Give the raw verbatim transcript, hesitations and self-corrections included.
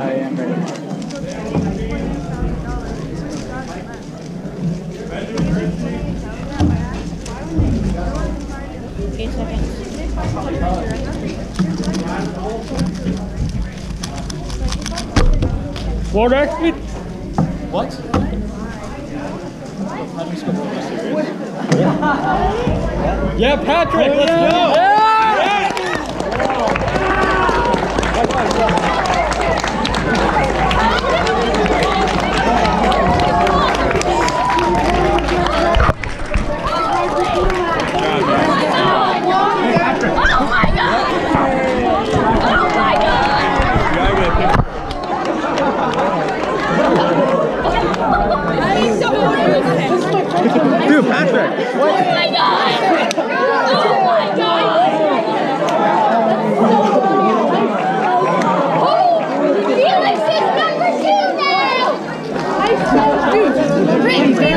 I am ready. Eight seconds. What actually? What? Yeah, Patrick, let's go! Yeah! Dude, Patrick! What? Oh my god! Oh my god! Oh! Felix is number two now! I so dude, Rick,